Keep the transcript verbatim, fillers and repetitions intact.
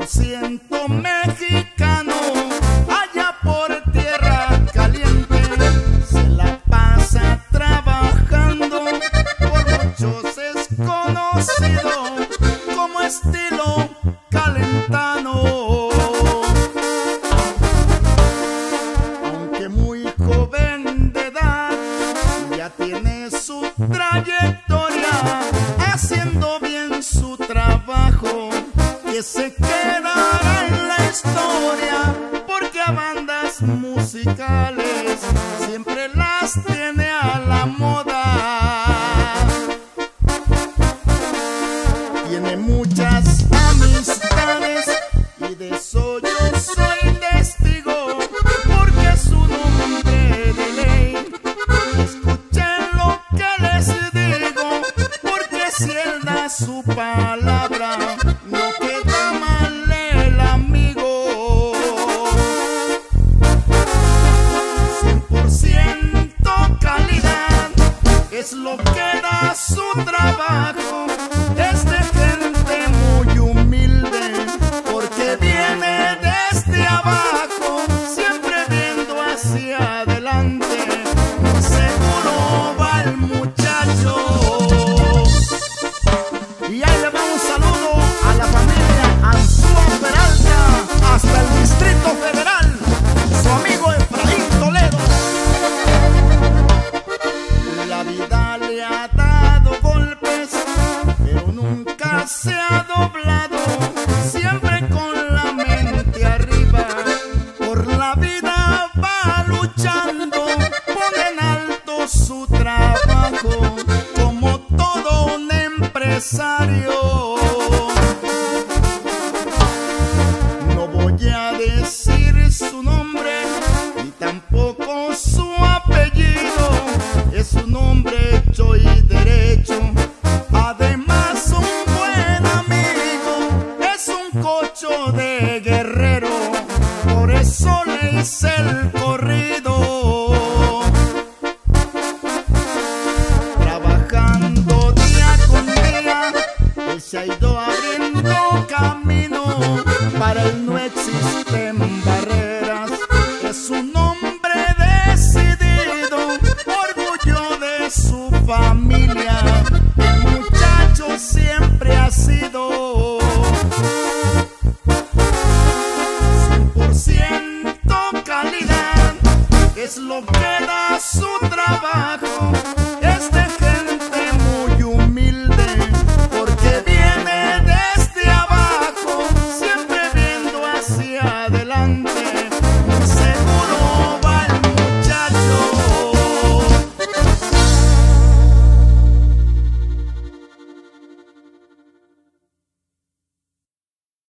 ciento mexicano, allá por tierra caliente, se la pasa trabajando, por muchos es conocido como estilo calentano. Aunque muy joven de edad, ya tiene su trayectoria, haciendo bien su trabajo, que se quedará en la historia, porque a bandas musicales siempre las tiene a la moda. Tiene muchas amistades y de eso yo soy testigo, porque es un hombre de ley. Escuchen lo que les digo, porque si él da su palabra, no queda mal el amigo. Cien por ciento calidad es lo que da su trabajo. Es de gente muy humilde, porque viene desde abajo, siempre viendo hacia adelante. Seguro va el muchacho. Y ahí le va un saludo a la familia Anzúa Peralta, hasta el Distrito Federal, su amigo Efraín Toledo. La vida le ha dado golpes, pero nunca se ha doblado, siempre con la mente arriba, por la vida va luchando, pone en alto su trabajo, como todo un empresario. No voy a decir su nombre, ni tampoco su apellido, es un hombre hecho y derecho, además un buen amigo, es un cocho de guerrero, por eso le hice el corrido. Trabajando día con día, él se ha ido abriendo camino, para él no existen barreras, es un hombre decidido, orgullo de su familia, el muchacho siempre ha sido. Cien por ciento calidad es lo que da su trabajo,